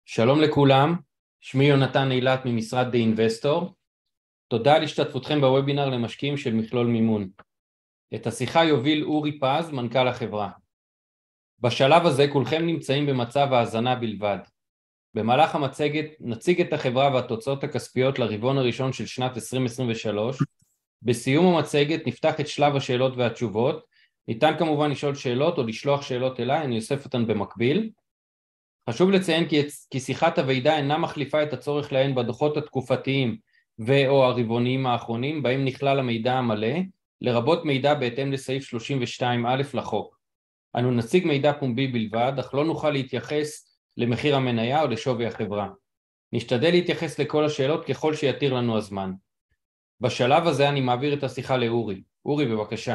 שלום לכולם, שמי יונתן אילת ממשרד The Investor. תודה על השתתפותכם בוובינר למשקיעים של מכלול מימון. את השיחה יוביל אורי פז, מנכ"ל החברה. בשלב הזה כולכם נמצאים במצב האזנה בלבד. במהלך המצגת נציג את החברה והתוצאות הכספיות לרבעון הראשון של שנת 2023. בסיום המצגת נפתח את שלב השאלות והתשובות. ניתן כמובן לשאול שאלות או לשלוח שאלות אליי, אני אוסף אותן במקביל. חשוב לציין כי שיחת הוועידה אינה מחליפה את הצורך להן בדוחות התקופתיים ו/או הרבעוניים האחרונים, בהם נכלל המידע המלא, לרבות מידע בהתאם לסעיף 32א לחוק. אנו נציג מידע פומבי בלבד, אך לא נוכל להתייחס למחיר המניה או לשווי החברה. נשתדל להתייחס לכל השאלות ככל שיתיר לנו הזמן. בשלב הזה אני מעביר את השיחה לאורי. אורי, בבקשה.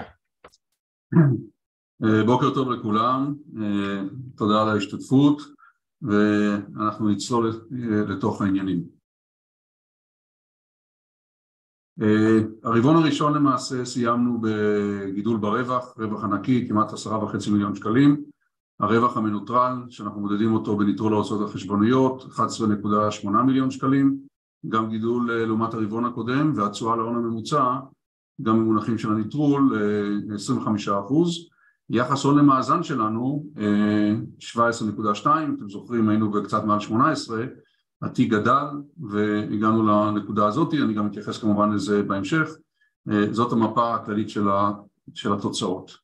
בוקר טוב לכולם, תודה על ההשתתפות, ואנחנו נצלול לתוך העניינים. הרבעון הראשון למעשה סיימנו בגידול ברווח, רווח ענקי, כמעט 10.5 מיליון שקלים. הרווח המנוטרל, שאנחנו מודדים אותו בניטרול ההוצאות החשבוניות, 11.8 מיליון שקלים, גם גידול לעומת הרבעון הקודם, והתשואה להון הממוצע, גם במונחים של הניטרול, 25%. יחס הון למאזן שלנו, 17.2, אתם זוכרים, היינו בקצת מעל 18, התיק גדל והגענו לנקודה הזאת, אני גם מתייחס כמובן לזה בהמשך. זאת המפה הכללית של התוצאות.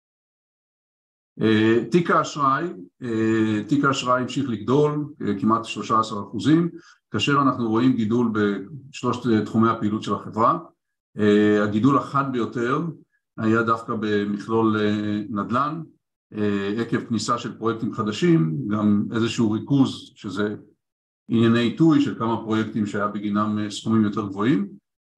תיק האשראי המשיך לגדול, כמעט 13%, כאשר אנחנו רואים גידול בשלושת תחומי הפעילות של החברה. הגידול החד ביותר היה דווקא במכלול נדל"ן, עקב כניסה של פרויקטים חדשים, גם איזשהו ריכוז שזה ענייני עיתוי של כמה פרויקטים שהיה בגינם סכומים יותר גבוהים,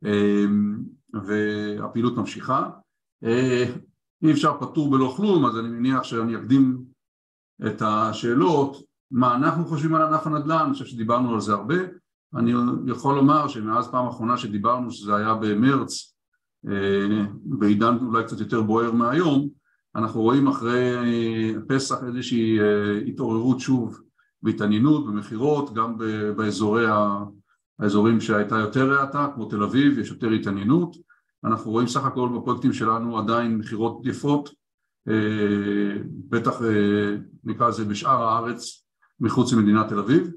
והפעילות ממשיכה. אי אפשר פטור בלא כלום, אז אני מניח שאני אקדים את השאלות, מה אנחנו חושבים על ענף הנדל"ן. אני חושב שדיברנו על זה הרבה. אני יכול לומר שמאז פעם האחרונה שדיברנו, שזה היה במרץ, בעידן אולי קצת יותר בוער מהיום, אנחנו רואים אחרי פסח איזושהי התעוררות שוב בהתעניינות, במחירות, גם באזורים שהייתה יותר ראתה, כמו תל אביב, יש יותר התעניינות. אנחנו רואים סך הכל בפרויקטים שלנו עדיין מחירות יפות, בטח נקרא לזה בשאר הארץ מחוץ למדינת תל אביב,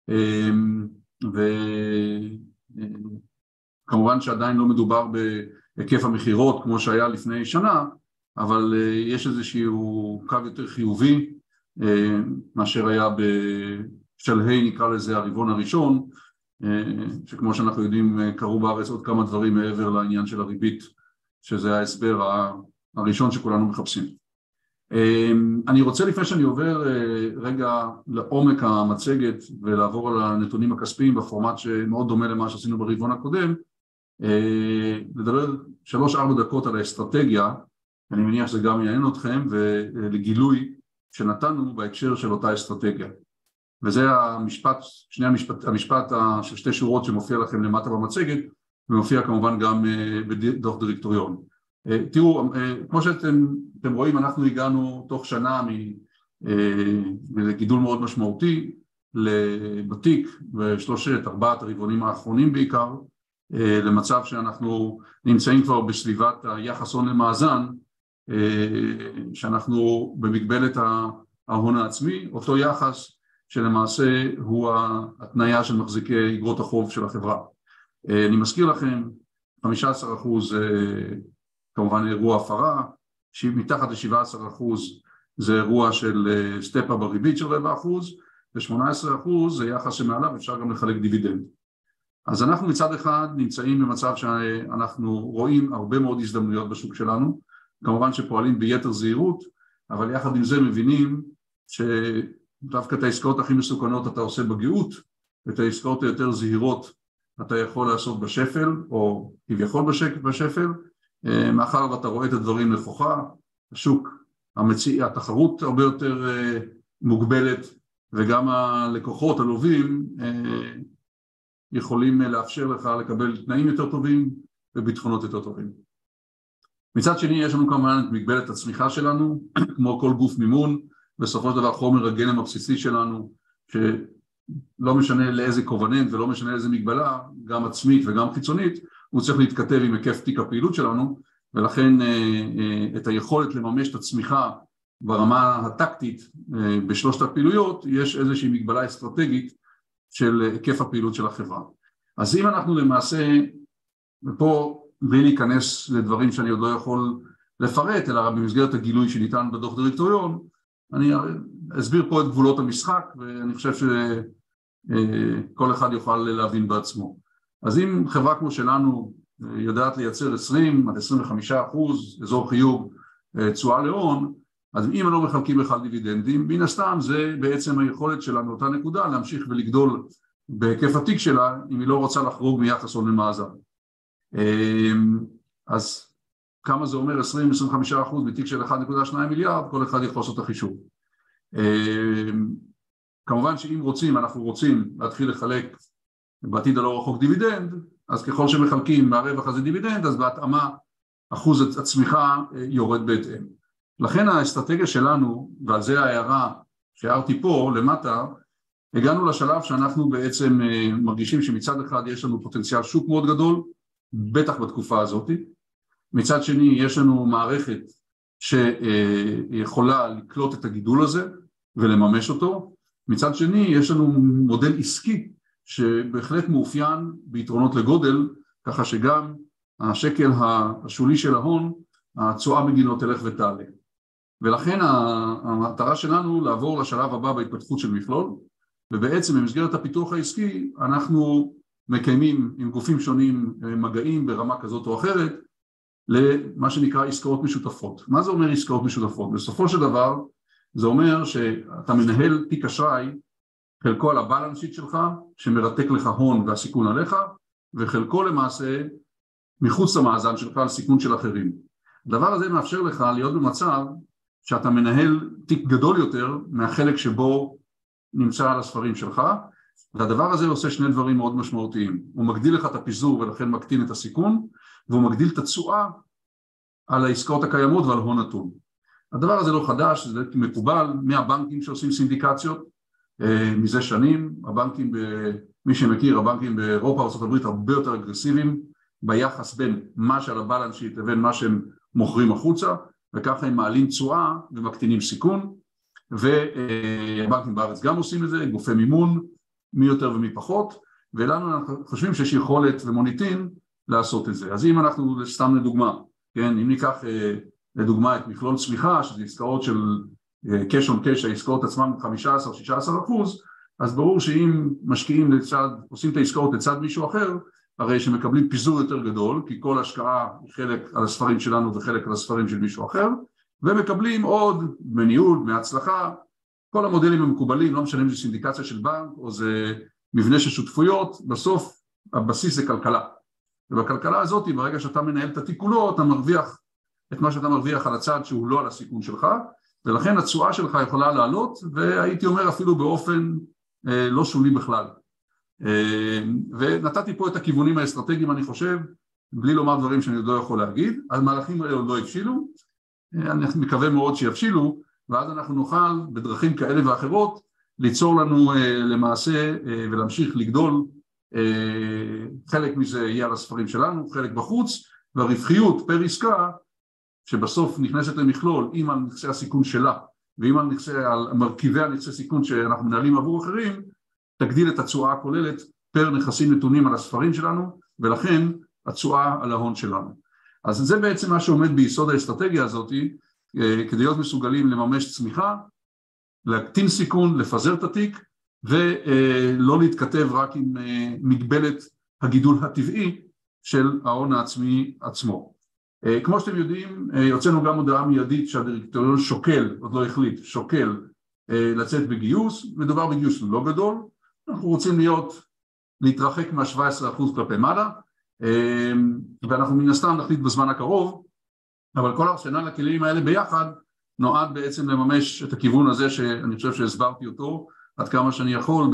וכמובן שעדיין לא מדובר בהיקף המחירות כמו שהיה לפני שנה, אבל יש איזשהו קו יותר חיובי מאשר היה בשלהי, נקרא לזה הרבעון הראשון, שכמו שאנחנו יודעים קרו בארץ עוד כמה דברים מעבר לעניין של הריבית, שזה ההסבר הראשון שכולנו מחפשים. אני רוצה לפני שאני עובר רגע לעומק המצגת ולעבור על הנתונים הכספיים בפורמט שמאוד דומה למה שעשינו ברבעון הקודם, לדבר 3-4 דקות על האסטרטגיה, אני מניח שזה גם יעניין אתכם, ולגילוי שנתנו בהקשר של אותה אסטרטגיה. וזה המשפט של 2 שורות שמופיע לכם למטה במצגת, ומופיע כמובן גם בדוח דירקטוריון. תראו, כמו שאתם רואים, אנחנו הגענו תוך שנה מגידול מאוד משמעותי בתיק, ב3-4 הרבעונים האחרונים בעיקר, למצב שאנחנו נמצאים כבר בסביבת היחס הון למאזן, שאנחנו במגבלת ההון העצמי, אותו יחס שלמעשה הוא התניה של מחזיקי אגרות החוב של החברה. אני מזכיר לכם, 15% כמובן אירוע הפרה, מתחת ל-17% זה אירוע של סטפה בריבית של 4%, ו-18% זה יחס שמעליו אפשר גם לחלק דיבידנד. אז אנחנו מצד אחד נמצאים במצב שאנחנו רואים הרבה מאוד הזדמנויות בשוק שלנו, כמובן שפועלים ביתר זהירות, אבל יחד עם זה מבינים שדווקא את העסקאות הכי מסוכנות אתה עושה בגאות, ואת העסקאות היותר זהירות אתה יכול לעשות בשפל, או כביכול בשפל, מאחר ואתה רואה את הדברים נכוחה, השוק, התחרות הרבה יותר מוגבלת, וגם הלקוחות הלווים יכולים לאפשר לך לקבל תנאים יותר טובים וביטחונות יותר טובים. מצד שני יש לנו כמובן את מגבלת הצמיחה שלנו, כמו כל גוף מימון, בסופו של דבר חומר הגלם הבסיסי שלנו, לא משנה לאיזה קובננט ולא משנה לאיזה מגבלה, גם עצמית וגם חיצונית, הוא צריך להתכתב עם היקף תיק הפעילות שלנו, ולכן את היכולת לממש את הצמיחה ברמה הטקטית בשלושת הפעילויות, יש איזושהי מגבלה אסטרטגית של היקף הפעילות של החברה. אז אם אנחנו למעשה, ופה בלי להיכנס לדברים שאני עוד לא יכול לפרט, אלא במסגרת הגילוי שניתן בדוח דירקטוריון, אני אסביר פה את גבולות המשחק, ואני חושב שכל אחד יוכל להבין בעצמו. אז אם חברה כמו שלנו יודעת לייצר 20-25% אזור חיוב תשואה להון, אז אם לא מחלקים בכלל דיבידנדים, מן הסתם זה בעצם היכולת שלה מאותה נקודה להמשיך ולגדול בהיקף התיק שלה, אם היא לא רוצה לחרוג מיחס הון למאזן. אז כמה זה אומר 20-25% מתיק של 1.2 מיליארד, כל אחד יכול לעשות את החישוב. כמובן שאם רוצים, אנחנו רוצים להתחיל לחלק בעתיד הלא רחוק דיבידנד, אז ככל שמחלקים מהרווח הזה דיבידנד, אז בהתאמה אחוז הצמיחה יורד בהתאם. לכן האסטרטגיה שלנו, ועל זה ההערה שהערתי פה למטה, הגענו לשלב שאנחנו בעצם מרגישים שמצד אחד יש לנו פוטנציאל שוק מאוד גדול, בטח בתקופה הזאת. מצד שני יש לנו מערכת שיכולה לקלוט את הגידול הזה ולממש אותו. מצד שני יש לנו מודל עסקי שבהחלט מאופיין ביתרונות לגודל, ככה שגם השקל השולי של ההון, התשואה בגינו תלך ותעלה. ולכן המטרה שלנו לעבור לשלב הבא בהתפתחות של מכלול, ובעצם במסגרת הפיתוח העסקי אנחנו מקיימים עם גופים שונים מגעים ברמה כזאת או אחרת, למה שנקרא עסקאות משותפות. מה זה אומר עסקאות משותפות? בסופו של דבר זה אומר שאתה מנהל תיק אשראי, חלקו על הבלנס שיט שלך, שמרתק לך הון והסיכון עליך, וחלקו למעשה מחוץ למאזן שלך על סיכון של אחרים. הדבר הזה מאפשר לך להיות במצב שאתה מנהל תיק גדול יותר מהחלק שבו נמצא על הספרים שלך, והדבר הזה עושה שני דברים מאוד משמעותיים. הוא מגדיל לך את הפיזור ולכן מקטין את הסיכון, והוא מגדיל את התשואה על העסקאות הקיימות ועל הון נתון. הדבר הזה לא חדש, זה מקובל מהבנקים שעושים סינדיקציות, מזה שנים. הבנקים, מי שמכיר, הבנקים באירופה וארצות הברית הרבה יותר אגרסיביים ביחס בין מה שעל הבלנס שיט לבין מה שהם מוכרים החוצה, וככה הם מעלים תשואה ומקטינים סיכון, והבנקים בארץ גם עושים את זה, גופי מימון, מי יותר ומי פחות, ולנו אנחנו חושבים שיש יכולת ומוניטין לעשות את זה. אז אם אנחנו, סתם לדוגמה, כן, אם ניקח לדוגמה את מכלול צמיחה, שזה עסקאות של קש און קש, העסקאות עצמן 15-16%, אז ברור שאם משקיעים לצד, עושים את העסקאות לצד מישהו אחר, הרי שמקבלים פיזור יותר גדול, כי כל השקעה היא חלק על הספרים שלנו וחלק על הספרים של מישהו אחר, ומקבלים עוד בניהול, מהצלחה, כל המודלים המקובלים, לא משנה אם זה סינדיקציה של בנק או זה מבנה של שותפויות, בסוף הבסיס זה כלכלה. ובכלכלה הזאת, ברגע שאתה מנהל את התיק כולו, אתה מרוויח את מה שאתה מרוויח על הצד שהוא לא על הסיכון שלך, ולכן התשואה שלך יכולה לעלות, והייתי אומר אפילו באופן לא שולי בכלל. ונתתי פה את הכיוונים האסטרטגיים, אני חושב, בלי לומר דברים שאני עוד לא יכול להגיד. המהלכים האלה עוד לא הבשילו, אני מקווה מאוד שיבשילו, ואז אנחנו נוכל בדרכים כאלה ואחרות ליצור לנו למעשה ולהמשיך לגדול. חלק מזה יהיה על הספרים שלנו, חלק בחוץ, והרווחיות פר עסקה שבסוף נכנסת למכלול עם על נכסי הסיכון שלה ועם על מרכיבי הנכסי סיכון שאנחנו מנהלים עבור אחרים, תגדיל את התשואה הכוללת פר נכסים נתונים על הספרים שלנו, ולכן התשואה על ההון שלנו. אז זה בעצם מה שעומד ביסוד האסטרטגיה הזאת, כדי להיות מסוגלים לממש צמיחה, להקטין סיכון, לפזר את התיק, ולא להתכתב רק עם מגבלת הגידול הטבעי של ההון העצמי עצמו. כמו שאתם יודעים, יוצאנו גם הודעה מיידית שהדירקטוריון שוקל, עוד לא החליט, שוקל לצאת בגיוס. מדובר בגיוס לא גדול, אנחנו רוצים להתרחק מה-17% כלפי מעלה, ואנחנו מן הסתם נחליט בזמן הקרוב, אבל כל ארסנל הכלים האלה ביחד נועד בעצם לממש את הכיוון הזה שאני חושב שהסברתי אותו עד כמה שאני יכול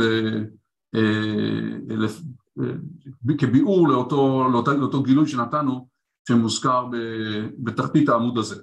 כביאור לאותו גילוי שנתנו שמוזכר בתחתית העמוד הזה.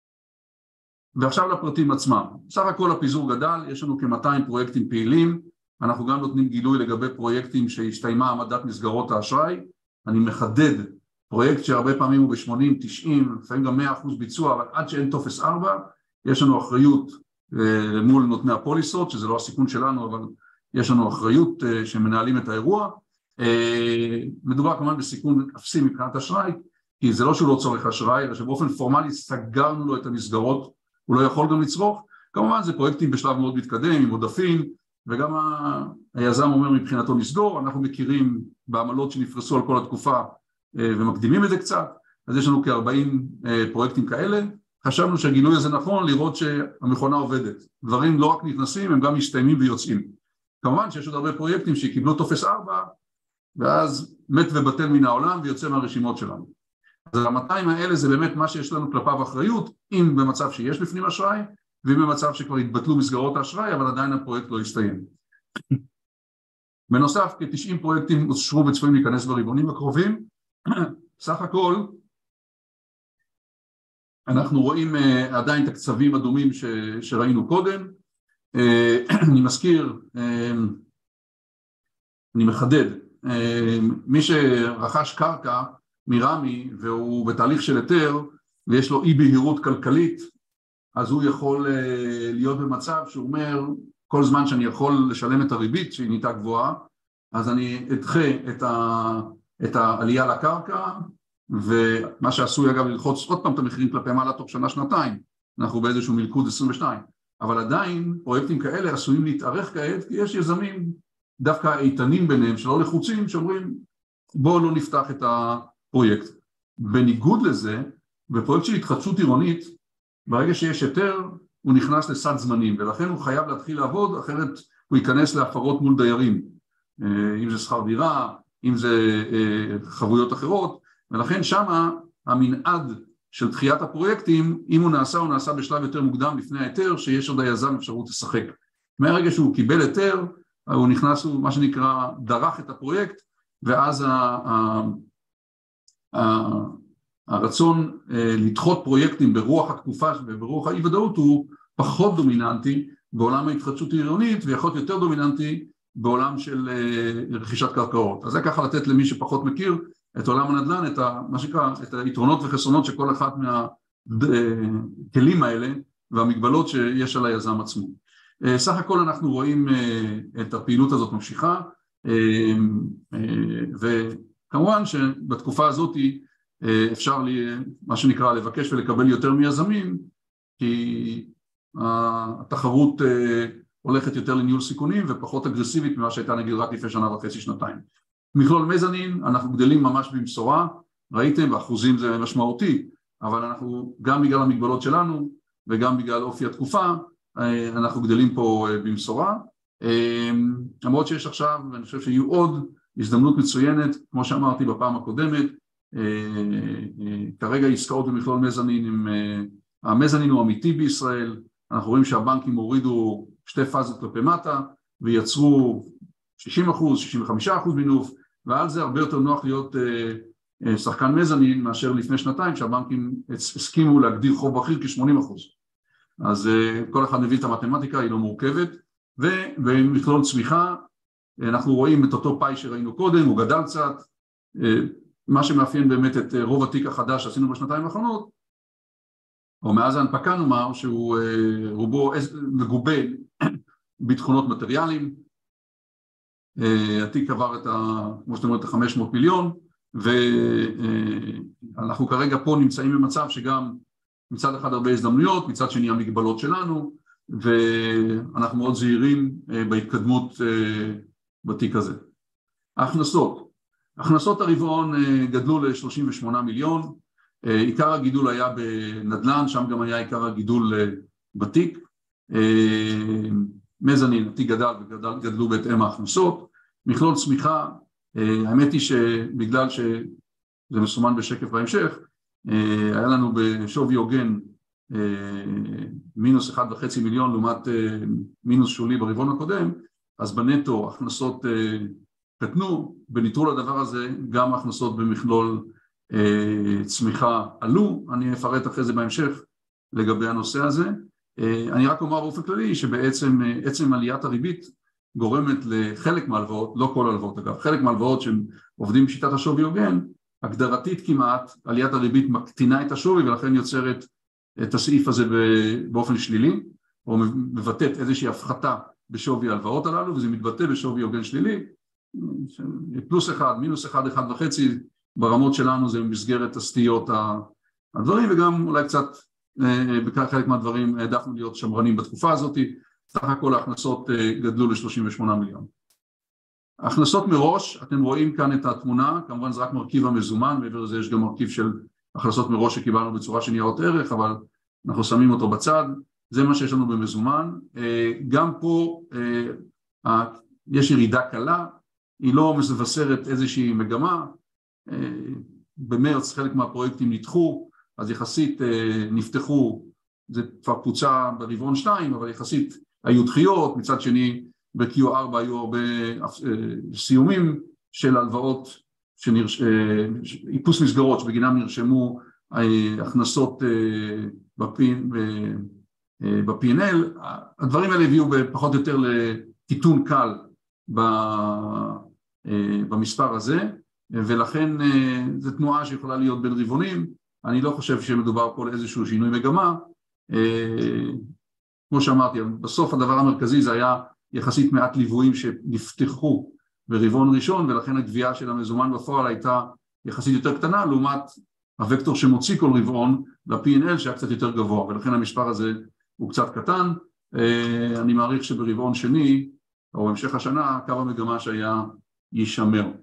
ועכשיו לפרטים עצמם. סך הכל הפיזור גדל, יש לנו כ-200 פרויקטים פעילים, אנחנו גם נותנים גילוי לגבי פרויקטים שהשתיימה העמדת מסגרות האשראי. אני מחדד, פרויקט שהרבה פעמים הוא ב-80, 90, לפעמים גם 100% ביצוע, אבל עד שאין טופס 4, יש לנו אחריות מול נותני הפוליסות, שזה לא הסיכון שלנו, אבל יש לנו אחריות שמנהלים את האירוע. מדובר כמובן בסיכון אפסי מבחינת אשראי, כי זה לא שהוא לא צורך אשראי, אלא שבאופן פורמלי סגרנו לו את המסגרות, הוא לא יכול גם לצרוך. כמובן זה פרויקטים בשלב מאוד מתקדם, עם עודפים, וגם היזם אומר מבחינתו לסגור. אנחנו מכירים בעמלות שנפרסו על כל התקופה ומקדימים את זה קצת, אז יש לנו כ-40 פרויקטים כאלה. חשבנו שהגילוי הזה נכון לראות שהמכונה עובדת, דברים לא רק נכנסים, הם גם מסתיימים ויוצאים. כמובן שיש עוד הרבה פרויקטים שקיבלו טופס 4 ואז מת ובטל מן העולם ויוצא מהרשימות שלנו. אז ה-200 האלה זה באמת מה שיש לנו כלפיו אחריות, אם במצב שיש בפנים אשראי, ואם במצב שכבר התבטלו מסגרות האשראי, אבל עדיין הפרויקט לא הסתיים. בנוסף, כ-90 פרויקטים אושרו וצפויים להיכנס ברבעונים הקרובים. סך הכל, אנחנו רואים עדיין את הקצבים הדומים שראינו קודם. אני מזכיר, אני מחדד, מי שרכש קרקע מרמי והוא בתהליך של היתר ויש לו אי בהירות כלכלית, אז הוא יכול להיות במצב שהוא אומר, כל זמן שאני יכול לשלם את הריבית שהיא נהייתה גבוהה, אז אני אדחה את העלייה לקרקע, ומה שעשוי אגב ללחוץ עוד פעם את המחירים כלפי מעלה תוך שנה-שנתיים, אנחנו באיזשהו מלכוד 22, אבל עדיין פרויקטים כאלה עשויים להתארך כעת, כי יש יזמים דווקא איתנים ביניהם שלא לחוצים, שאומרים בואו לא נפתח את הפרויקט. בניגוד לזה, בפרויקט של התחדשות עירונית, ברגע שיש היתר, הוא נכנס לסד זמנים, ולכן הוא חייב להתחיל לעבוד, אחרת הוא ייכנס להפרות מול דיירים, אם זה שכר דירה, אם זה חבויות אחרות, ולכן שמה המנעד של דחיית הפרויקטים, אם הוא נעשה, הוא נעשה בשלב יותר מוקדם לפני ההיתר, שיש עוד היזם אפשרות לשחק. מהרגע שהוא קיבל היתר, הוא נכנס, הוא מה שנקרא, דרך את הפרויקט, ואז הרצון לדחות פרויקטים ברוח התקופה וברוח האי-ודאות הוא פחות דומיננטי בעולם ההתחדשות העירונית, ויכול להיות יותר דומיננטי בעולם של רכישת קרקעות. אז זה ככה לתת למי שפחות מכיר את עולם הנדל"ן, את מה שנקרא, את היתרונות וחסרונות של כל אחד מהכלים האלה והמגבלות שיש על היזם עצמו. סך הכל אנחנו רואים את הפעילות הזאת ממשיכה, וכמובן שבתקופה הזאת אפשר מה שנקרא לבקש ולקבל יותר מיזמים, כי התחרות הולכת יותר לניהול סיכונים ופחות אגרסיבית ממה שהייתה נגיד רק לפני שנה וחצי, שנתיים. מכלול מזנין, אנחנו גדלים ממש במשורה, ראיתם, באחוזים זה משמעותי, אבל אנחנו גם בגלל המגבלות שלנו וגם בגלל אופי התקופה, אנחנו גדלים פה במשורה, למרות שיש עכשיו, ואני חושב שיהיו עוד הזדמנות מצוינת, כמו שאמרתי בפעם הקודמת, כרגע עסקאות במכלול מזנין, המזנין הוא אמיתי בישראל, אנחנו רואים שהבנקים הורידו שתי פאזות כלפי מטה, ויצרו 60%, 65% מינוף, ועל זה הרבה יותר נוח להיות שחקן מזנין, מאשר לפני שנתיים, שהבנקים הסכימו להגדיר חוב בכיר כ-80%. אז כל אחד מביא את המתמטיקה, היא לא מורכבת, ובמכלול צמיחה, אנחנו רואים את אותו פאי שראינו קודם, הוא גדל קצת, מה שמאפיין באמת את רוב התיק החדש שעשינו בשנתיים האחרונות, או מאז ההנפקה נאמר, שהוא רובו מגובה בתכונות מטריאליים, התיק עבר את כמו שאתם אומרים, את 500 מיליון, ואנחנו כרגע פה נמצאים במצב שגם מצד אחד הרבה הזדמנויות, מצד שני המגבלות שלנו, ואנחנו מאוד זהירים בהתקדמות בתיק הזה. הכנסות הרבעון גדלו ל-38 מיליון, עיקר הגידול היה בנדל"ן, שם גם היה עיקר הגידול בתיק, מזנין, התיק גדל וגדלו בהתאם ההכנסות, מכלול צמיחה, האמת היא שבגלל שזה מסומן בשקף בהמשך, היה לנו בשווי הוגן מינוס 1.5 מיליון לעומת מינוס שולי ברבעון הקודם, אז בנטו הכנסות קטנו, בניטרול הדבר הזה גם הכנסות במכלול צמיחה עלו, אני אפרט אחרי זה בהמשך לגבי הנושא הזה. אני רק אומר באופן כללי שבעצם עצם עליית הריבית גורמת לחלק מהלוואות, לא כל הלוואות אגב, חלק מהלוואות שהם עובדים בשיטת השווי הוגן, הגדרתית כמעט, עליית הריבית מקטינה את השווי ולכן יוצרת את הסעיף הזה באופן שלילי, או מבטאת איזושהי הפחתה בשווי ההלוואות הללו, וזה מתבטא בשווי הוגן שלילי, פלוס 1, מינוס 1, 1.5, ברמות שלנו זה במסגרת הסטיות הדברים, וגם אולי קצת בחלק מהדברים העדפנו להיות שמרנים בתקופה הזאת, סך הכל ההכנסות גדלו ל-38 מיליון. ההכנסות מראש, אתם רואים כאן את התמונה, כמובן זה רק מרכיב המזומן, מעבר לזה יש גם מרכיב של הכנסות מראש שקיבלנו בצורה של ניירות ערך, אבל אנחנו שמים אותו בצד, זה מה שיש לנו במזומן. גם פה יש ירידה קלה, היא לא מבשרת איזושהי מגמה, במרץ חלק מהפרויקטים נדחו, אז יחסית נפתחו, זה כבר פוצע ברבעון 2, אבל יחסית היו דחיות, מצד שני ב-Q4 היו הרבה סיומים של הלוואות, איפוס מסגרות שבגינם נרשמו הכנסות ב-P&L, הדברים האלה הביאו פחות או יותר לקיטון קל במספר הזה, ולכן זו תנועה שיכולה להיות בין רבעונים, אני לא חושב שמדובר פה על איזשהו שינוי מגמה, כמו שאמרתי, בסוף הדבר המרכזי זה היה יחסית מעט ליוויים שנפתחו ברבעון ראשון, ולכן הגבייה של המזומן בפועל הייתה יחסית יותר קטנה, לעומת הוקטור שמוציא כל רבעון ל-P&L שהיה קצת יותר גבוה, ולכן המשפר הזה הוא קצת קטן. אני מעריך שברבעון שני, או המשך השנה, קו המגמה שהיה יישמר.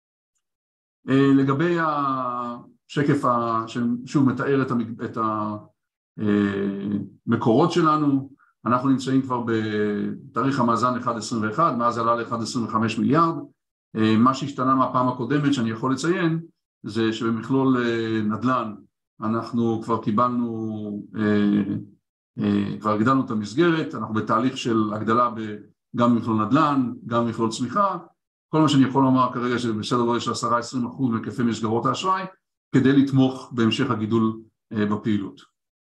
לגבי השקף ששוב מתאר את המקורות שלנו, אנחנו נמצאים כבר בתאריך המאזן 1.21, מאז עלה ל-1.25 מיליארד. מה שהשתנה מהפעם הקודמת שאני יכול לציין, זה שבמכלול נדל"ן אנחנו כבר קיבלנו, כבר הגדלנו את המסגרת, אנחנו בתהליך של הגדלה גם במכלול נדל"ן, גם במכלול צמיחה, כל מה שאני יכול לומר כרגע שבסדר גודל של 10-20% מהיקפי מסגרות האשראי, כדי לתמוך בהמשך הגידול בפעילות.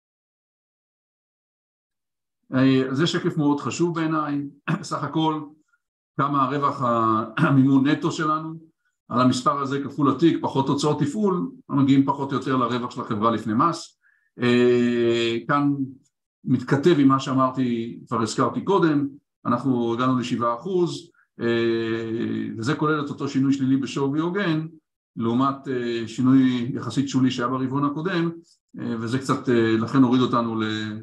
זה שקף מאוד חשוב בעיניי, סך הכל כמה הרווח המימון נטו שלנו, על המספר הזה כפול התיק, פחות הוצאות תפעול, מגיעים פחות או יותר לרווח של החברה לפני מס. כאן מתכתב עם מה שאמרתי, כבר הזכרתי קודם, אנחנו הגענו ל7%, וזה כולל את אותו שינוי שלילי בשווי הוגן, לעומת שינוי יחסית שולי שהיה ברבעון הקודם, וזה קצת, לכן הוריד אותנו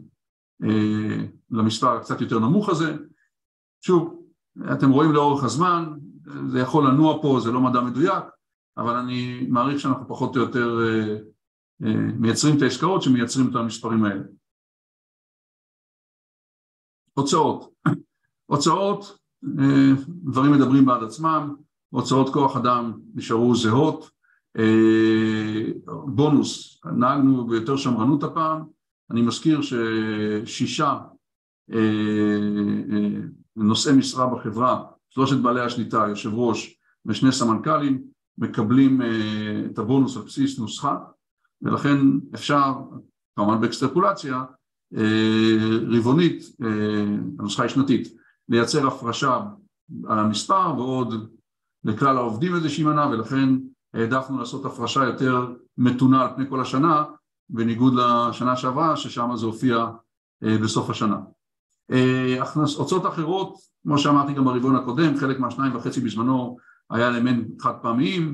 למספר קצת יותר נמוך הזה. שוב, אתם רואים לאורך הזמן, זה יכול לנוע פה, זה לא מדע מדויק, אבל אני מעריך שאנחנו פחות או יותר מייצרים את העסקאות שמייצרים את המספרים האלה. הוצאות, דברים מדברים בעד עצמם, הוצאות כוח אדם נשארו זהות, בונוס, נהגנו ביותר שמרנות הפעם, אני מזכיר ש6 נושאי משרה בחברה, 3 בעלי השליטה, יושב ראש ו2 סמנכ"לים, מקבלים את הבונוס על בסיס נוסחה, ולכן אפשר, כמובן באקסטרפולציה, רבעונית, הנוסחה היא שנתית, לייצר הפרשה על המספר ועוד לכלל העובדים איזושהי מנה, ולכן העדפנו לעשות הפרשה יותר מתונה על פני כל השנה, בניגוד לשנה שעברה, ששם זה הופיע בסוף השנה. הוצאות אחרות, כמו שאמרתי גם ברבעון הקודם, חלק מה2.5 בזמנו היה אלמנט חד פעמיים,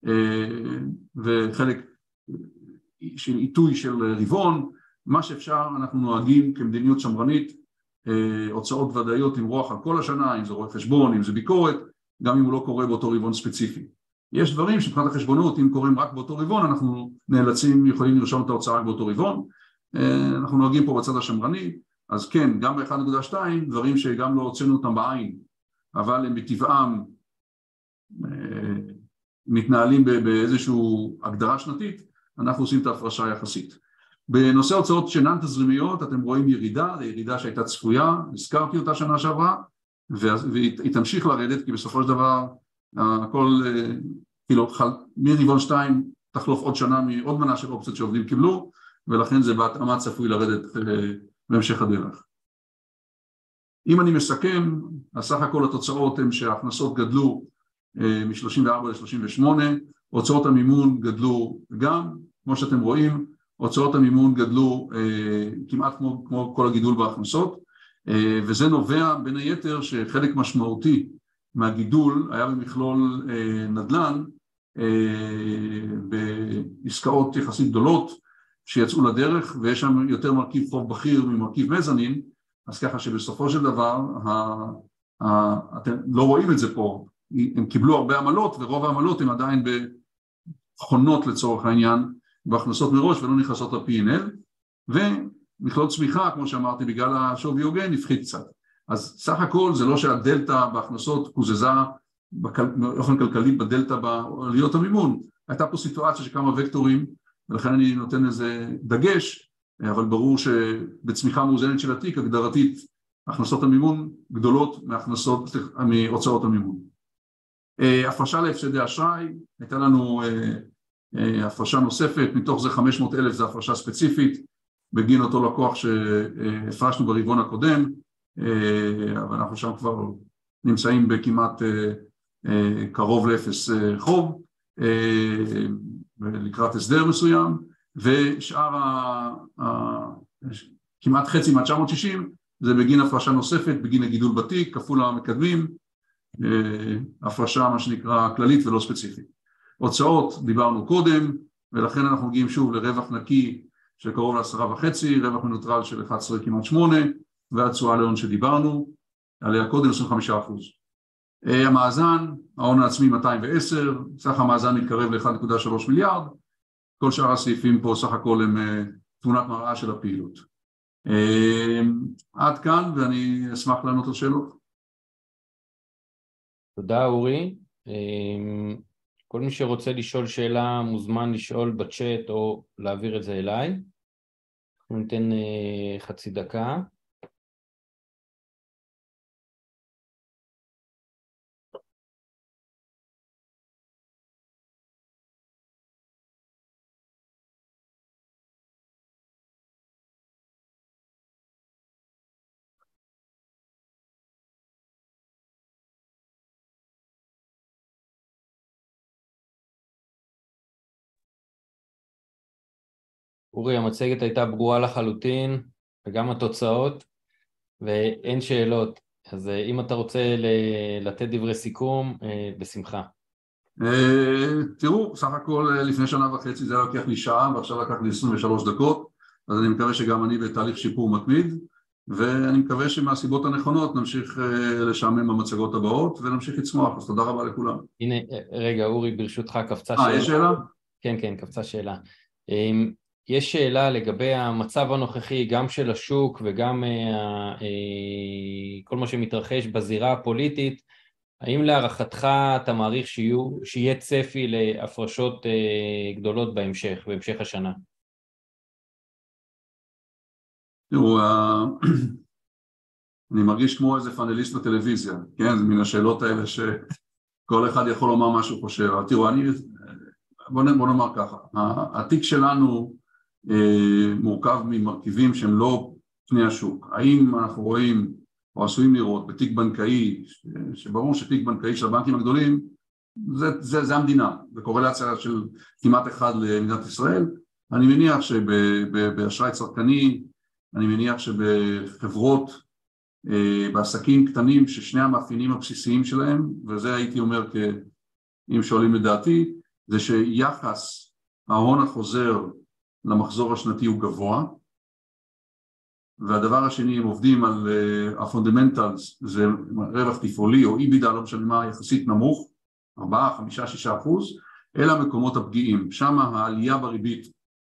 וחלק של עיתוי של רבעון, מה שאפשר אנחנו נוהגים כמדיניות שמרנית, הוצאות ודאיות עם רוח על כל השנה, אם זה רואה חשבון, אם זה ביקורת, גם אם הוא לא קורה באותו רבעון ספציפי. יש דברים שבחינת החשבונות, אם קוראים רק באותו רבעון, אנחנו יכולים לרשום את ההוצאה רק באותו רבעון, אנחנו נוהגים פה בצד השמרני, אז כן, גם ב-1.2, דברים שגם לא הוצאנו אותם בעין, אבל הם בטבעם מתנהלים באיזושהי הגדרה שנתית, אנחנו עושים את ההפרשה יחסית. בנושא הוצאות שאינן תזרימיות, אתם רואים ירידה שהייתה צפויה, הזכרתי אותה שנה שעברה, והיא תמשיך לרדת, כי בסופו של דבר, הכל, כאילו, מרבעון 2 תחלוף עוד שנה מעוד מנה של אופציות שעובדים קיבלו, ולכן זה בהתאמה צפוי לרדת בהמשך הדרך. אם אני מסכם, הסך הכל התוצאות הן שההכנסות גדלו מ-34 ל-38, הוצאות המימון גדלו גם, כמו שאתם רואים, הוצאות המימון גדלו כמעט כמו כל הגידול בהכנסות, וזה נובע בין היתר שחלק משמעותי מהגידול היה במכלול נדל"ן, בעסקאות יחסית גדולות שיצאו לדרך, ויש שם יותר מרכיב חוב בכיר ממרכיב מזנין, אז ככה שבסופו של דבר, אתם לא רואים את זה פה, הם קיבלו הרבה עמלות, ורוב העמלות הם עדיין בחונות לצורך העניין, בהכנסות מראש ולא נכנסות ל-P&L, ומכלול צמיחה, כמו שאמרתי, בגלל השווי הוגן, הפחית קצת. אז סך הכל זה לא שהדלטה בהכנסות קוזזה באופן כלכלי בדלטה בעליות המימון, הייתה פה סיטואציה שכמה וקטורים, ולכן אני נותן לזה דגש, אבל ברור שבצמיחה מאוזנת של התיק, הגדרתית, הכנסות המימון גדולות מהוצאות המימון. הפרשה להפסדי אשראי, הייתה לנו הפרשה נוספת, מתוך זה 500,000 זה הפרשה ספציפית, בגין אותו לקוח שהפרשנו ברבעון הקודם, אבל אנחנו שם כבר נמצאים בכמעט קרוב לאפס חוב, לקראת הסדר מסוים, ושאר כמעט חצי מה-960 זה בגין הפרשה נוספת, בגין הגידול בתיק, כפול המקדמים, הפרשה מה שנקרא כללית ולא ספציפית. הוצאות דיברנו קודם, ולכן אנחנו מגיעים שוב לרווח נקי של קרוב ל10.5, רווח מנוטרל של 11 כמעט 8, והתשואה להון שדיברנו, עליה קודם 25%. המאזן, ההון העצמי 210, סך המאזן מתקרב ל-1.3 מיליארד, כל שאר הסעיפים פה סך הכל הם תמונת מראה של הפעילות. עד כאן, ואני אשמח לענות על שאלות. תודה אורי. כל מי שרוצה לשאול שאלה מוזמן לשאול בצ'אט או להעביר את זה אליי. אנחנו ניתן חצי דקה. אורי, המצגת הייתה ברורה לחלוטין, וגם התוצאות, ואין שאלות. אז אם אתה רוצה לתת דברי סיכום, בשמחה. תראו, סך הכל לפני שנה וחצי זה לקח לי שעה, ועכשיו לקח לי 23 דקות, אז אני מקווה שגם אני בתהליך שיפור מתמיד, ואני מקווה שמהסיבות הנכונות נמשיך לשעמם במצגות הבאות, ונמשיך לצמוח, אז תודה רבה לכולם. הנה, רגע, אורי, ברשותך קפצה שאלה. יש שאלה? כן, כן, קפצה שאלה. יש שאלה לגבי המצב הנוכחי, גם של השוק וגם כל מה שמתרחש בזירה הפוליטית, האם להערכתך אתה מעריך שיהיה צפי להפרשות גדולות בהמשך השנה? תראו, אני מרגיש כמו איזה פאנליסט בטלוויזיה, כן? זה מן השאלות האלה שכל אחד יכול לומר מה שהוא חושב. תראו, בוא נאמר ככה, התיק שלנו מורכב ממרכיבים שהם לא פני השוק. האם אנחנו רואים או עשויים לראות בתיק בנקאי, שברור שתיק בנקאי של הבנקים הגדולים, זה המדינה, זה קורלציה של כמעט אחד למדינת ישראל. אני מניח שבאשראי צרכני, אני מניח שבחברות, בעסקים קטנים ששני המאפיינים הבסיסיים שלהם, וזה הייתי אומר אם שואלים לדעתי, זה שיחס ההון החוזר למחזור השנתי הוא גבוה, והדבר השני, הם עובדים על הפונדמנטלס, זה רווח תפעולי או EBITDA, לא משנה מה, יחסית נמוך, 4, 5, 6%, אלה המקומות הפגיעים. שם העלייה בריבית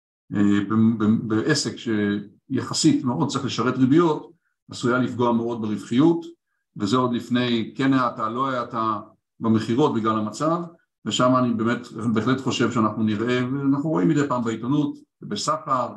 בעסק שיחסית מאוד צריך לשרת ריביות, עשויה לפגוע מאוד ברווחיות, וזה עוד לפני כן האטה, לא האטה במחירות בגלל המצב, ושם אני בהחלט חושב שאנחנו נראה, ואנחנו רואים מדי פעם בעיתונות, בסחר,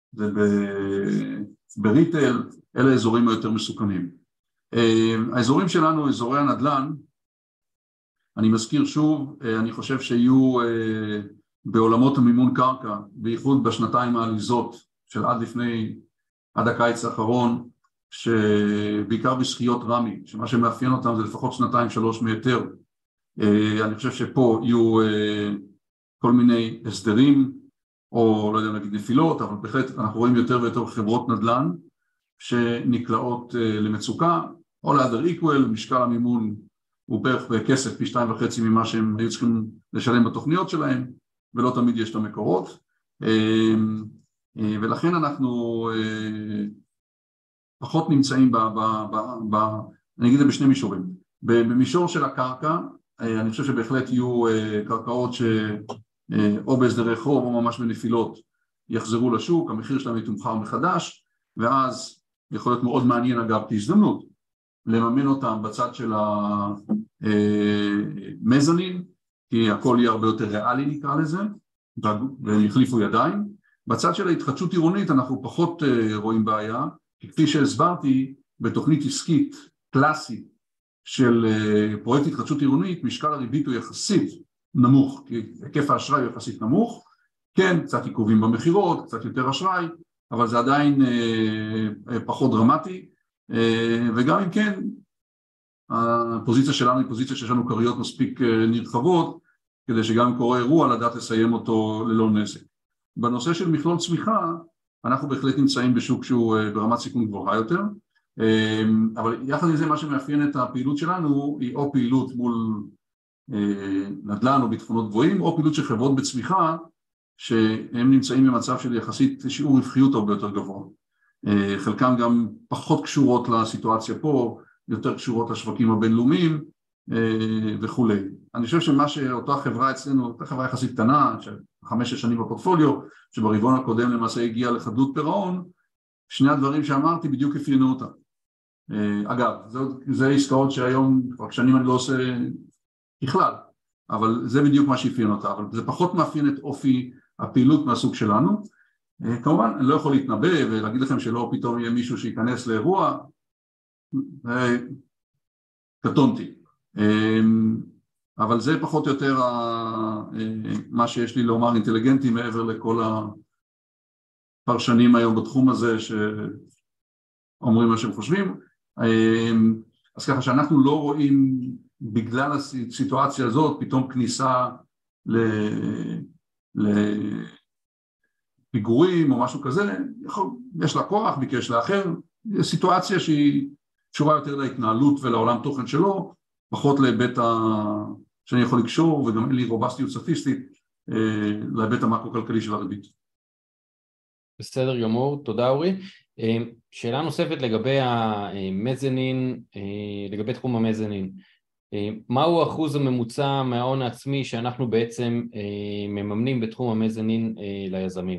בריטל, אלה האזורים היותר מסוכנים. האזורים שלנו, אזורי הנדל"ן, אני מזכיר שוב, אני חושב שיהיו בעולמות המימון קרקע, בייחוד בשנתיים העליזות של עד הקיץ האחרון, שבעיקר בשחיות רמי, שמה שמאפיין אותם זה לפחות 2-3 מיותר. אני חושב שפה יהיו כל מיני הסדרים, או לא יודע להגיד נפילות, אבל בהחלט אנחנו רואים יותר ויותר חברות נדל"ן שנקלעות למצוקה, או ל-other equal, משקל המימון הוא בערך בכסף פי 2.5 ממה שהם היו צריכים לשלם בתוכניות שלהם, ולא תמיד יש את המקורות, ולכן אנחנו פחות נמצאים אני אגיד את זה בשני מישורים. במישור של הקרקע, אני חושב שבהחלט יהיו קרקעות או בהסדרי חוב או ממש בנפילות יחזרו לשוק, המחיר שלהם יתומחר מחדש, ואז יכול להיות מאוד מעניין אגב כהזדמנות לממן אותם בצד של המזנין, כי הכל יהיה הרבה יותר ריאלי נקרא לזה, והם יחליפו ידיים. בצד של ההתחדשות עירונית אנחנו פחות רואים בעיה, כי כפי שהסברתי, בתוכנית עסקית קלאסית של פרויקט התחדשות עירונית, משקל הריבית הוא יחסית נמוך, כי היקף האשראי הוא יחסית נמוך, כן, קצת עיכובים במחירות, קצת יותר אשראי, אבל זה עדיין פחות דרמטי, וגם אם כן, הפוזיציה שלנו היא פוזיציה שיש לנו קריות מספיק נרחבות, כדי שגם אם קורה אירוע לדעת לסיים אותו ללא נזק. בנושא של מכלול צמיחה, אנחנו בהחלט נמצאים בשוק שהוא ברמת סיכון גבוהה יותר, אבל יחד עם זה מה שמאפיין את הפעילות שלנו היא או פעילות מול נדל"ן או ביטחונות גבוהים, או פעילות של חברות בצמיחה, שהם נמצאים במצב של יחסית שיעור רווחיות הרבה יותר גבוה. חלקם גם פחות קשורות לסיטואציה פה, יותר קשורות לשווקים הבינלאומיים וכו'. אני חושב שמה שאותה חברה אצלנו, אותה חברה יחסית קטנה, 5-6 שנים בפורטפוליו, שברבעון הקודם למעשה הגיעה לחדלות פירעון, שני הדברים שאמרתי בדיוק אפיינו אותה. אגב, זה עסקאות שהיום כבר שנים אני לא עושה בכלל, אבל זה בדיוק מה שאפיין אותה, אבל זה פחות מאפיין את אופי הפעילות מהסוג שלנו. כמובן, אני לא יכול להתנבא ולהגיד לכם שלא פתאום יהיה מישהו שייכנס לאירוע, קטונתי. אבל זה פחות או יותר מה שיש לי לומר אינטליגנטי מעבר לכל הפרשנים היום בתחום הזה שאומרים מה שהם חושבים. אז ככה שאנחנו לא רואים בגלל הסיטואציה הזאת פתאום כניסה לפיגורים או משהו כזה, יש לה כוח, ביקש לאחר, סיטואציה שהיא קשורה יותר להתנהלות ולעולם תוכן שלו, פחות להיבט שאני יכול לקשור, וגם אין לי רובסטיות סטטיסטית להיבט המקרו-כלכלי של הריבית. בסדר גמור, תודה אורי. שאלה נוספת לגבי המזנין, לגבי תחום המזנין. מהו האחוז הממוצע מההון העצמי שאנחנו בעצם מממנים בתחום המזנין ליזמים?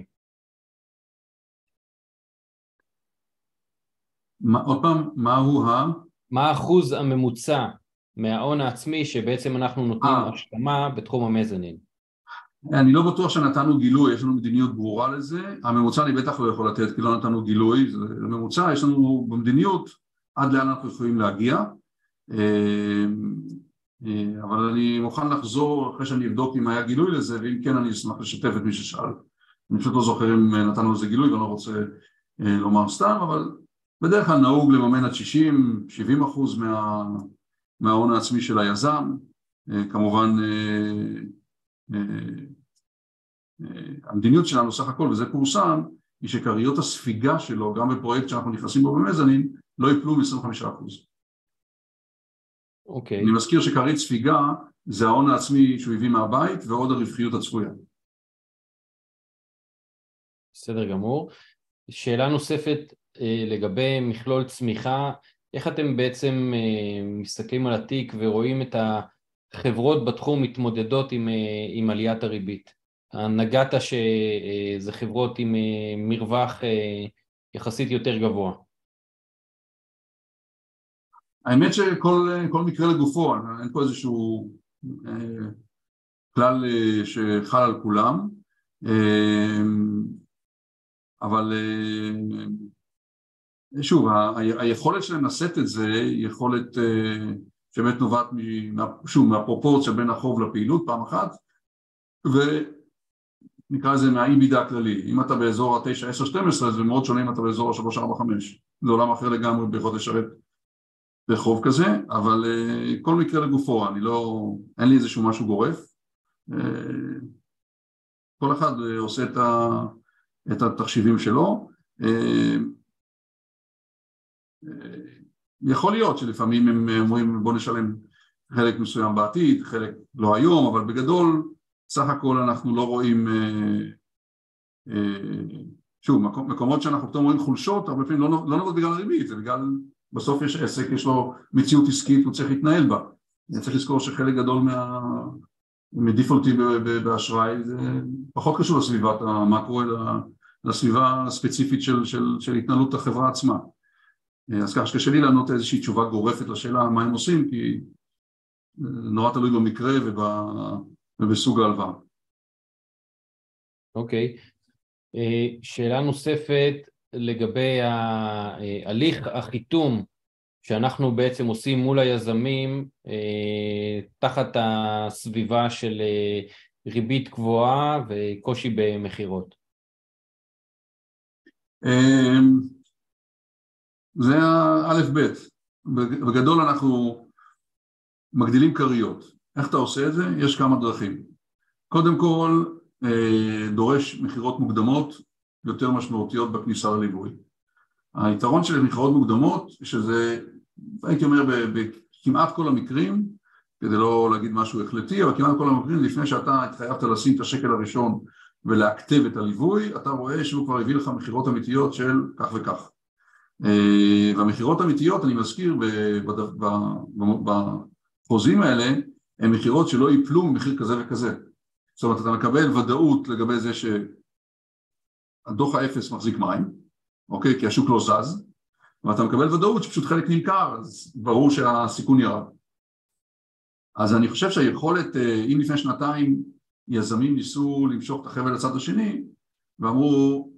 עוד פעם, מה האחוז הממוצע מההון העצמי שבעצם אנחנו נותנים השלמה בתחום המזנין? אני לא בטוח שנתנו גילוי, יש לנו מדיניות ברורה לזה, הממוצע אני בטח לא יכול לתת כי לא נתנו גילוי, זה ממוצע, יש לנו במדיניות עד לאן אנחנו יכולים להגיע, אבל אני מוכן לחזור אחרי שאני אבדוק אם היה גילוי לזה, ואם כן אני אשמח לשתף את מי ששאל. אני פשוט לא זוכר אם נתנו לזה גילוי ואני לא רוצה לומר סתם, אבל בדרך כלל נהוג לממן עד 60-70% מההון העצמי של היזם, כמובן המדיניות שלנו סך הכל, וזה פורסם, היא שקריות הספיגה שלו, גם בפרויקט שאנחנו נכנסים בו במזנין, לא יפלו מ-25%. אוקיי. אני מזכיר שקרית ספיגה זה ההון העצמי שהוא הביא מהבית, ועוד הרווחיות הצפויה. בסדר גמור. שאלה נוספת לגבי מכלול צמיחה, איך אתם בעצם מסתכלים על התיק ורואים את החברות בתחום מתמודדות עם עליית הריבית? נגעת שזה חברות עם מרווח יחסית יותר גבוה. האמת שכל מקרה לגופו, אין פה איזשהו כלל שחל על כולם, אבל שוב, היכולת שלהם לשאת את זה היא יכולת שבאמת נובעת מהפרופורציה בין החוב לפעילות פעם אחת, נקרא לזה מהאיבידה הכללי. אם אתה באזור ה-9, 10, 12 זה מאוד שונה אם אתה באזור ה-3, 4, 5. זה עולם אחר לגמרי ביכולת לשרת בחוב כזה, אבל כל מקרה לגופו, אין לי איזשהו משהו גורף. כל אחד עושה את התחשיבים שלו. יכול להיות שלפעמים הם אומרים בוא נשלם חלק מסוים בעתיד, חלק לא היום, אבל בגדול סך הכל אנחנו לא רואים, שוב, מקומות שאנחנו פתאום רואים חולשות, הרבה פעמים לא נובעות בגלל הריבית, זה בגלל, בסוף יש עסק, יש לו מציאות עסקית, הוא צריך להתנהל בה. צריך לזכור שחלק גדול מדיפולטי באשראי, זה פחות קשור לסביבת המקרו, אלא לסביבה הספציפית של התנהלות החברה עצמה. אז כך שקשה לי לענות איזושהי תשובה גורפת לשאלה מה הם עושים, כי נורא תלוי במקרה ובסוג ההלוואה. אוקיי. שאלה נוספת לגבי ההליך החיתום שאנחנו בעצם עושים מול היזמים תחת הסביבה של ריבית גבוהה וקושי במחירות. זה האלף בית. בגדול אנחנו מגדילים קריות. איך אתה עושה את זה? יש כמה דרכים. קודם כל, דורש מחירות מוקדמות יותר משמעותיות בכניסה לליווי. היתרון של מחירות מוקדמות, שזה, הייתי אומר, בכמעט כל המקרים, כדי לא להגיד משהו החלטי, אבל כמעט כל המקרים, לפני שאתה התחייבת לשים את השקל הראשון ולהכתב את הליווי, אתה רואה שהוא כבר הביא לך מחירות אמיתיות של כך וכך. והמחירות אמיתיות, אני מזכיר, בחוזים האלה, הן מחירות שלא ייפלו ממחיר כזה וכזה. זאת אומרת, אתה מקבל ודאות לגבי זה שהדוח האפס מחזיק מים, אוקיי? כי השוק לא זז, ואתה מקבל ודאות שפשוט חלק נמכר, אז ברור שהסיכון ירד. אז אני חושב שהיכולת, אם לפני שנתיים יזמים ניסו למשוך את החבל לצד השני, ואמרו,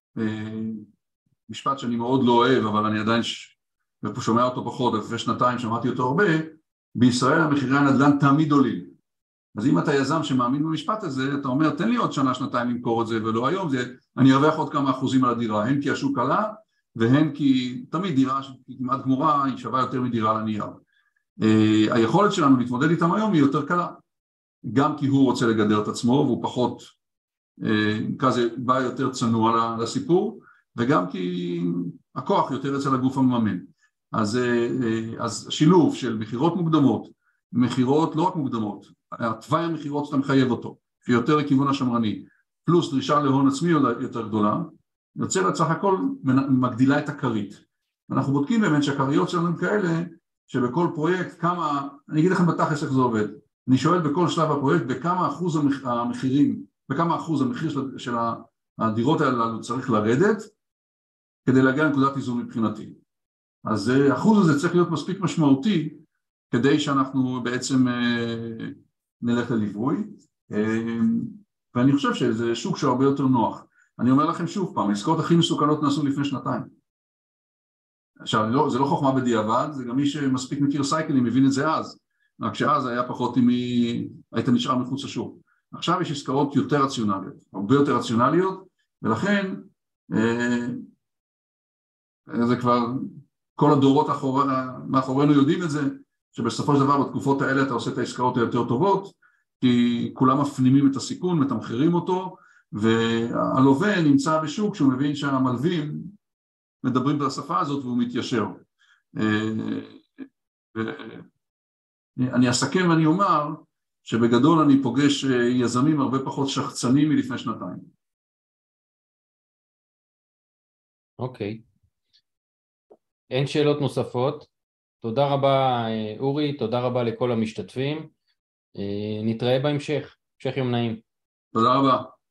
משפט שאני מאוד לא אוהב, אבל אני עדיין שומע אותו פחות, לפני שנתיים שמעתי אותו הרבה, בישראל המחירי הנדל"ן תמיד עולים. אז אם אתה יזם שמאמין במשפט הזה, אתה אומר, תן לי עוד שנה, שנתיים למכור את זה, ולא היום, אני ארוויח עוד כמה אחוזים על הדירה, הן כי השוק עלה, והן כי תמיד דירה כמעט גמורה, היא שווה יותר מדירה לנייר. היכולת שלנו להתמודד איתם היום היא יותר קלה, גם כי הוא רוצה לגדר את עצמו, והוא פחות, כזה בא יותר צנוע לסיפור, וגם כי הכוח יותר אצל הגוף המממן. אז שילוב של מחירות מוקדמות, מחירות לא רק מוקדמות, התוואי המחירות שאתה מחייב אותו, שיותר לכיוון השמרני, פלוס דרישה להון עצמי יותר גדולה, יוצר את סך הכל מגדילה את הכרית. אנחנו בודקים באמת שהכריות שלנו הם כאלה, שבכל פרויקט כמה, אני אגיד לכם בתכלס איך זה עובד, אני שואל בכל שלב הפרויקט בכמה אחוז המחירים, בכמה אחוז המחיר של הדירות האלה צריך לרדת, כדי להגיע לנקודת איזון מבחינתי. אז האחוז הזה צריך להיות מספיק משמעותי, כדי שאנחנו בעצם נלך לליווי, ואני חושב שזה שוק שהוא הרבה יותר נוח. אני אומר לכם שוב פעם, העסקאות הכי מסוכנות נעשו לפני שנתיים. עכשיו, זה לא חוכמה בדיעבד, זה גם מי שמספיק מכיר סייקלים מבין את זה אז, רק שאז היה פחות אם היית נשאר מחוץ לשוק. עכשיו יש עסקאות יותר רציונליות, הרבה יותר רציונליות, ולכן זה כבר, כל הדורות מאחורינו יודעים את זה, שבסופו של דבר בתקופות האלה אתה עושה את העסקאות היותר טובות, כי כולם מפנימים את הסיכון, מתמחרים אותו, והלווה נמצא בשוק שהוא מבין שהמלווים מדברים בשפה הזאת והוא מתיישר. אני אסכם ואני אומר שבגדול אני פוגש יזמים הרבה פחות שחצנים מלפני שנתיים. אוקיי. אין שאלות נוספות. תודה רבה אורי, תודה רבה לכל המשתתפים. נתראה בהמשך. המשך יום נעים. תודה רבה.